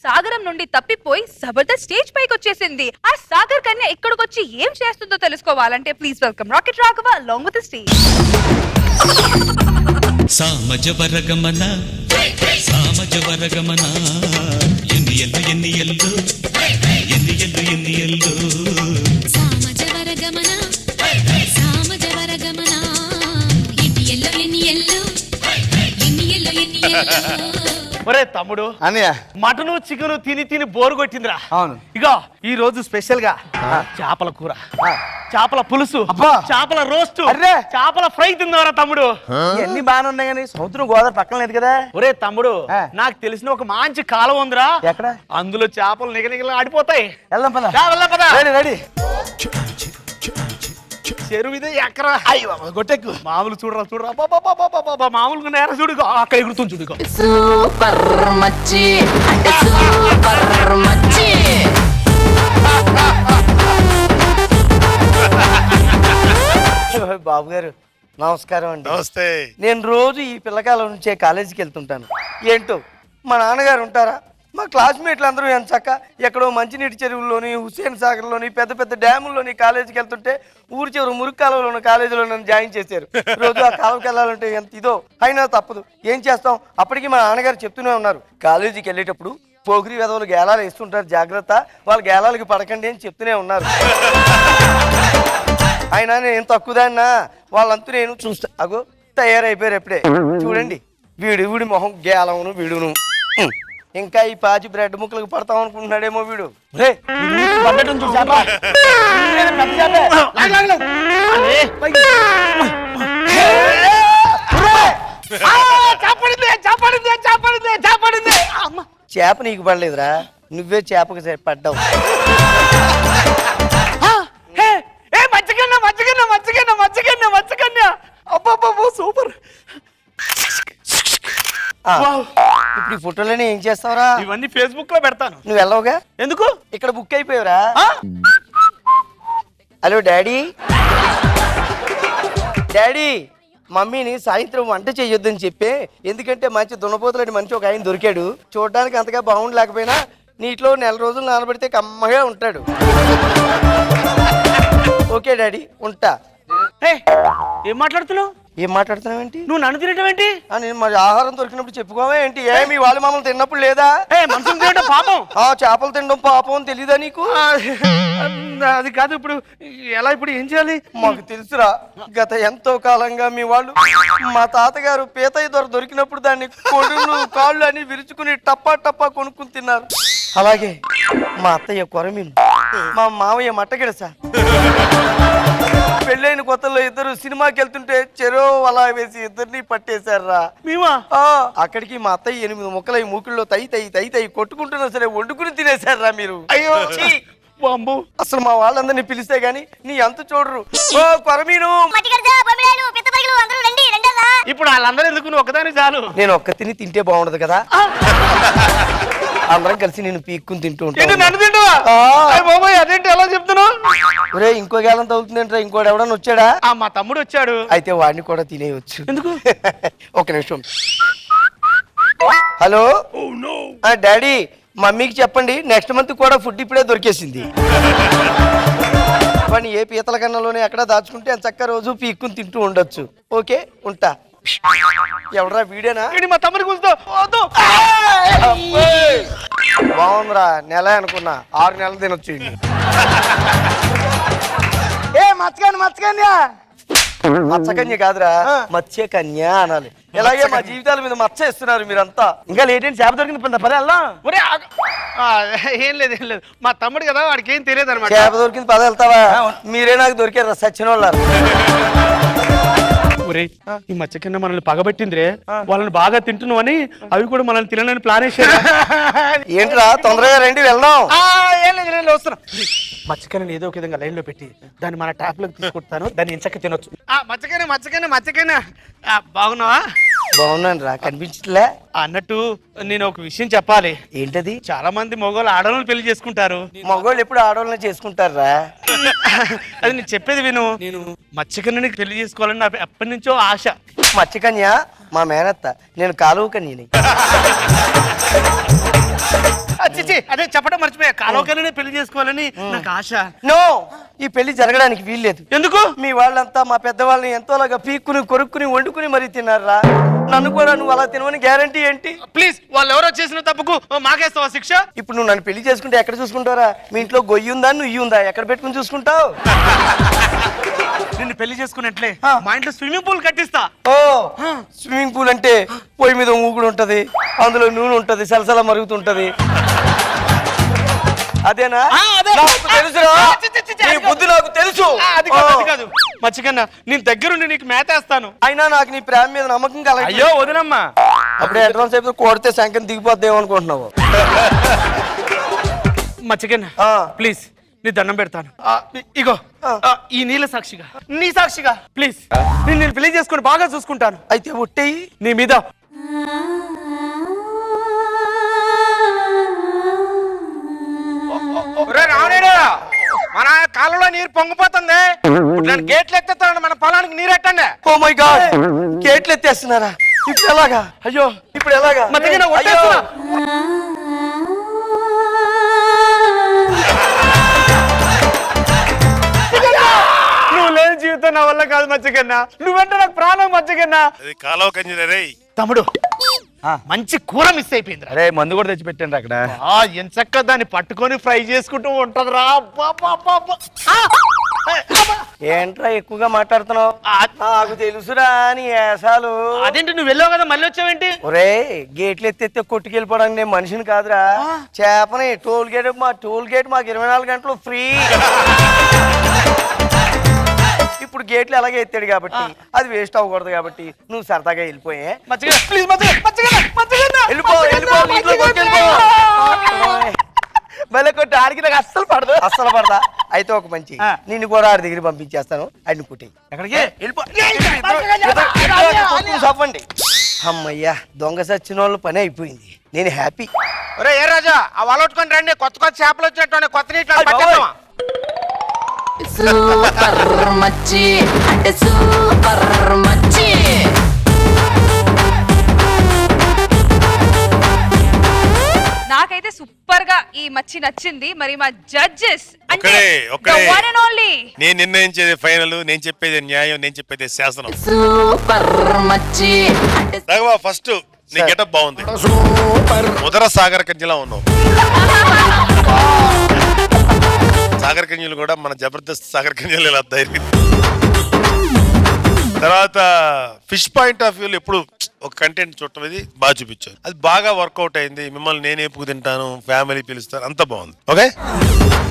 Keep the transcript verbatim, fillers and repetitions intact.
సాగరం నుండి తప్పిపోయి జబర్దస్త్ స్టేజ్ పైకి వచ్చేసింది. ఆ సాగర్ కన్య ఇక్కడికి వచ్చి ఏం చేస్తుందో తెలుసుకోవాలంటే please welcome rocket Raghava along with the stage. సామజవరగమన సామజవరగమన ఎన్ని ఎల్లు ఎన్ని ఎల్లు ఎన్ని ఎల్లు ఎన్ని ఎల్లు సామజవరగమన సామజవరగమన ఎన్ని ఎల్లు ఎన్ని ఎల్లు ఎన్ని ఎల్లు ఎన్ని ఎల్లు. ఒరే తమ్ముడు అన్నయ్య మటను చికెన్ తిని తిని బోరు కొట్టిందిరా. అవును. ఇగో ఈ రోజు స్పెషల్ గా చేపల కూర, చేపల పులుసు, చేపల రోస్ట్, చేపల ఫ్రై తిందారా తమ్ముడు. ఇవన్నీ బాగానే ఉన్నాయి కానీ సముద్రం గోదావరి పక్కన లేదు కదా. ఒరే తమ్ముడు నాకు తెలిసిన ఒక మంచి కాలం ఉందిరా. ఎక్కడ? అందులో చేపలు నిగనిగలు ఆడిపోతాయి. వెళ్దాం పద. వెళ్దాం పద. Ready ready. చెరువు ఇదే ఎక్కరా గొట్టెక్కు. మామూలు చూడరా చూడరా బాబా మామూలుగా నేర చూడు అక్కడ ఎగురుతుంది చూడు. సూపర్ మచ్చి అంటే సూపర్ మచ్చి. బాబు గారు నమస్కారం అండి. నమస్తే. నేను రోజు ఈ పిల్లకాయల నుంచే కాలేజీకి వెళ్తుంటాను. ఏంటో మా నాన్నగారు ఉంటారా, మా క్లాస్మేట్లు అందరూ ఎంత చక్క ఎక్కడో మంచినీటి చెరువుల్లోని, హుస్సేన్ సాగర్లోని, పెద్ద పెద్ద డ్యాముల్లోని కాలేజీకి వెళ్తుంటే ఊరి చివరి మురుగు కాలువలో ఉన్న కాలేజీలో నన్ను జాయిన్ చేశారు. రోజు ఆ కాలువకి వెళ్ళాలంటే ఎంత ఇదో, అయినా తప్పదు. ఏం చేస్తాం? అప్పటికి మా నాన్నగారు చెప్తూనే ఉన్నారు, కాలేజీకి వెళ్ళేటప్పుడు పోగిరి వెధవులు గేలాలు వేస్తుంటారు, జాగ్రత్త, వాళ్ళ గేలాలకి పడకండి అని చెప్తూనే ఉన్నారు. అయినా నేను తక్కువదాన్నా, వాళ్ళంతా నేను చూస్తా. అగో తయారైపోయారు ఎప్పుడే. చూడండి వీడు వీడి మొహం గేలమును వీడును. ఇంకా ఈ పాచి బ్రెడ్ ముక్కలకు పడతాం అనుకుంటున్నాడేమో వీడు. చేప నీకు పడలేదురా, నువ్వే చేపకు పడ్డావు. మచ్చకన్నా మచ్చకన్నా మచ్చకన్నా మచ్చకన్నా మచ్చకన్నా అబ్బా సూపర్. ఇప్పుడు ఈ ఫోటోలని ఏం చేస్తావురా? ఇవన్నీ ఫేస్బుక్ లో పెడతాను. నువ్వు వెళ్ళవుగా? ఎందుకు? ఇక్కడ బుక్ అయిపోయావురా. Hello daddy. డాడీ మమ్మీని సాయంత్రం వంట చెయ్యొద్దని చెప్పే, ఎందుకంటే మంచి దున్నపోతులని మనిషి ఒక ఆయన దొరికాడు. చూడడానికి అంతగా బాగుండలేకపోయినా నీటిలో నెల రోజులు నానబెడితే కమ్మగా ఉంటాడు. ఓకే డాడీ ఉంటా. ఏం మాట్లాడుతున్నావు? ఏం మాట్లాడుతున్నావు ఏంటి? నువ్వు నన్ను తినటం ఏంటి? నేను మరి ఆహారం దొరికినప్పుడు చెప్పుకోవా ఏంటి? ఏమి వాళ్ళు మమ్మల్ని తిన్నప్పుడు లేదా? మనుషులు తినడం పాపం. ఆ చేపలు తినడం పాపం అని తెలీదా నీకు? అది కాదు, ఇప్పుడు ఎలా, ఇప్పుడు ఏం చేయాలి? మాకు తెలుసురా, గత ఎంతో కాలంగా మీ వాళ్ళు మా తాతగారు పీతయ్య దొర దొరికినప్పుడు దాన్ని కొడులు కాళ్ళు అని విరుచుకుని టప్పా టప్పా కొనుక్కుని తిన్నారు. అలాగే మా అత్తయ్య కొరమీను, మా మావయ్య మట్టగిడస. పెళ్ళైన కొత్తలో ఇద్దరు సినిమాకి వెళ్తుంటే చెరో అలా వేసి ఇద్దరిని పట్టేశారా. మేమా? అక్కడికి మా అత్తయ్య ఎనిమిది ముక్కలై మూకుల్లో తై తై తై తై కొట్టుకుంటున్నా సరే వండుకుని తినేశారా మీరు. అయ్యో అసలు మా వాళ్ళందరినీ పిలిస్తే గాని నీ అంత చూడరు. ఓ కొరమీను, ఇప్పుడు వాళ్ళందరూ ఎందుకు, నువ్వు ఒకదాని చాలు. నేను ఒక్క తిని తింటే బాగుండదు కదా, అందరం కలిసి నేను పీక్కుని తింటూ ఉంటాను. నన్ను తింటావా? అదేంటి ఎలా చెప్తున్నావు? ఒరే ఇంకో గేలం తగ్గుతుందంటే ఇంకోటి ఎవడన్నా వచ్చాడా? మా తమ్ముడు వచ్చాడు. అయితే వాడిని కూడా తినేయచ్చు. ఎందుకు? ఒక నిమిషం. హలో డాడీ, మమ్మీకి చెప్పండి నెక్స్ట్ మంత్ కూడా ఫుడ్ ఇప్పుడే దొరికేసింది. వాడిని ఏ పీతల కన్నలోనే ఎక్కడ దాచుకుంటే అంత చక్క రోజు పీక్కుని తింటూ ఉండొచ్చు. ఓకే ఉంటా. ఎవడరా వీడేనా? మా తమ్ముడి కూర్చో. బాగుందిరా, నెల అనుకున్నా, ఆరు నెలలు తినొచ్చు. ఏ మచ్చకన్య మచ్చకన్య మత్స్యకన్య కాదురా, మత్స్య కన్య అనాలి. ఇలాగే మా జీవితాల మీద మచ్చ ఇస్తున్నారు మీరంతా. ఇంకా లేట్ ఏంటి? చేప దొరికింది పద వెళ్దాం. ఏం లేదు ఏం లేదు, మా తమ్ముడు కదా, వాడికి ఏం తెలియదు అనమాట. చేప దొరికింది పద వెళ్తావా? మీరే నాకు దొరికారా సచిన వాళ్ళు. ఈ మచ్చ కింద మనల్ని పగబట్టిందిరే, వాళ్ళని బాగా తింటున్నావు అని అవి కూడా మనల్ని తినని ప్లాన్ వేసారు. ఏంట్రా తొందరగా రండి వెళ్దాం. ఏం లేదు వస్తున్నా. మచ్చకైనా ఏదో ఒక విధంగా లైన్ లో పెట్టి దాన్ని మన ట్యాప్ లోకి తీసుకుంటాను, దాన్ని ఎంచక్క తినొచ్చు. మచ్చకైనా మచ్చకైనా మచ్చకైనా బాగున్నావా? బాగున్నాను రా, కనిపించట్లే. అన్నట్టు నేను ఒక విషయం చెప్పాలి. ఏంటది? చాలా మంది మగవాళ్ళు ఆడవాళ్ళని పెళ్లి చేసుకుంటారు. మగవాళ్ళు ఎప్పుడు ఆడవాళ్ళని చేసుకుంటారా? అది నేను చెప్పేది విను. నేను మత్స్యకన్యని పెళ్లి చేసుకోవాలని నాకు ఎప్పటి నుంచో ఆశ. మత్స్యకన్య మా మేనత్త, నేను కాలువ కన్యని. చిచి అదే చెప్పడం మర్చిపోయా కాలోకనే పెళ్లి చేసుకోవాలని నాకు ఆశ. నో, ఈ పెళ్లి జరగడానికి వీల్లేదు. ఎందుకు? మీ వాళ్ళంతా మా పెద్దవాళ్ళని ఎంతోలాగా పీక్కుని కొరుక్కుని వండుకుని మరీ తిన్నారా? నన్ను కూడా నువ్వు అలా తినవని గ్యారంటీ ఏంటి? ప్లీజ్, వాళ్ళు ఎవరో చేసిన తప్పుకు మాకేస్తావా శిక్ష? ఇప్పుడు నువ్వు నన్ను పెళ్లి చేసుకుంటే ఎక్కడ చూసుకుంటారా? మీ ఇంట్లో గొయ్యి ఉందా, నువ్వు ఉందా, ఎక్కడ పెట్టుకుని చూసుకుంటావు? నిన్ను పెళ్లి చేసుకున్నట్లే మా ఇంట్లో స్విమ్మింగ్ పూల్ కట్టిస్తా. ఓ, స్విమ్మింగ్ పూల్ అంటే పొయ్యి మీద ఊగుడు ఉంటది, అందులో నూనె ఉంటది, సలసల మరుగుతుంటది, అదేనా? నాకు తెలుసురా, నీ బుద్ధి నాకు తెలుసు. అది కాదు, అది కాదు మచ్చికన్నా, నేను దగ్గరుండి నీకు మేతేస్తాను. అయినా నాకు నీ ప్రేమ మీద నమ్మకం కలగ. అయ్యో వదినమ్మా, అప్పుడే అడ్వాన్స్ అయిపోతే కొడితే శంకం దిగిపోద్దేమో అనుకుంటున్నావు. మచ్చికన్నా ప్లీజ్ నీ దండం పెడతాను. ఇగో ఈ నీళ్ళ సాక్షిగా, నీ సాక్షిగా ప్లీజ్ నేను నేను పెళ్లి చేసుకుని బాగా చూసుకుంటాను. అయితే ఒట్టేయి నీ మీద. మన కాలంలో నీరు పొంగిపోతుంది, నేను గేట్లు ఎత్తేస్తాను, మన పొలానికి నీరు ఎట్టండి. ఓ మై గాడ్, గేట్లు ఎత్తేస్తున్నారా? ఇప్పుడు ఎలాగా? అయ్యో ఇప్పుడు ఎలాగా? నువ్వు లేని జీవితం నా వల్ల కాదు మచ్చకన్నా, నువ్వంటే నాకు ప్రాణం మచ్చకన్నా. కాలువ కంజరే తమ్ముడు మంచి కూర మిస్ అయిపోయింది. అరే మందు కూడా తెచ్చి పెట్టండి అక్కడ. ఎంచక్క దాన్ని పట్టుకొని ఫ్రై చేసుకుంటూ ఉంటదిరా. ఏంట్రా ఎక్కువగా మాట్లాడుతున్నావు? నాకు తెలుసురా అని ఏసాలు. అదేంటి నువ్వు వెళ్ళావు కదా మళ్ళీ వచ్చావేంటి? ఒరే, గేట్లు ఎత్తెత్తే కొట్టుకెళ్ళిపోవడానికి నేను మనిషిని కాదురా, చేపని. టోల్ గేట్ మా టోల్ గేట్ మాకు ఇరవై నాలుగు గంటలు ఫ్రీ. ఇప్పుడు గేట్లు అలాగే ఎత్తాడు కాబట్టి అది వేస్ట్ అవ్వకూడదు కాబట్టి నువ్వు సరదాగా వెళ్ళిపోయే. వెళ్ళిపో వెళ్ళిపో మళ్ళీ కొట్టి ఆడికి నాకు అస్సలు పడదు. అస్సలు పడదా? అయితే ఒక మంచి, నిన్ను కూడా ఆడి దగ్గర పంపించేస్తాను. అడిని కుట్టి ఎక్కడికి చెప్పండి. అమ్మయ్యా, దొంగ సచ్చిన వాళ్ళు పని అయిపోయింది, నేను హ్యాపీ. ఒరే ఏ రాజా, ఆ వలొట్టుకొని రండి, కొత్త కొత్త చేపలు వచ్చినట్టు కొత్త నీటిలో పట్టేద్దామా? సూపర్ మచ్చి అంటే సూపర్ మచ్చి. నాకైతే సూపర్ గా ఈ మచ్చి నచ్చింది. మరి మా జడ్జెస్ అంటే ఒకడే వన్ అండ్ ఓన్లీ. నేను నిర్ణయించేది ఫైనల్, నేను చెప్పేది న్యాయం, నేను చెప్పేది శాసనం. సూపర్ మచ్చి అంటే రాఘవా, ఫస్ట్ నీ గెటప్ బాగుంది, ఉదర సాగర్ కంజిలా ఉన్నావు. సాగర్ కంజులు కూడా మన జబర్దస్త్ సాగర్ కంజులు ఇలా ధైర్యం. తర్వాత ఫిష్ పాయింట్ ఆఫ్ వ్యూలో ఎప్పుడు ఒక కంటెంట్ చూడటం ఇది బాగా చూపించారు, అది బాగా వర్కౌట్ అయింది. మిమ్మల్ని నేను ఎప్పుడు తింటాను, ఫ్యామిలీ పిలుస్తాను, అంత బాగుంది. ఓకే.